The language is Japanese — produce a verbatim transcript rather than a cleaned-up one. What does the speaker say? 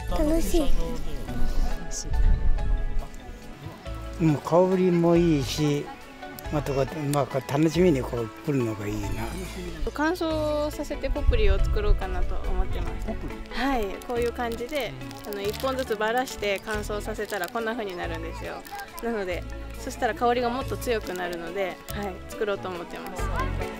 楽しい。 うん、香りもいいし、またこう、まあ、楽しみにこう来るのがいいな。 乾燥させてポプリを作ろうかなと思ってます。はい、こういう感じであのいっぽんずつばらして乾燥させたらこんな風になるんですよ。なのでそしたら香りがもっと強くなるので、はい、作ろうと思ってます。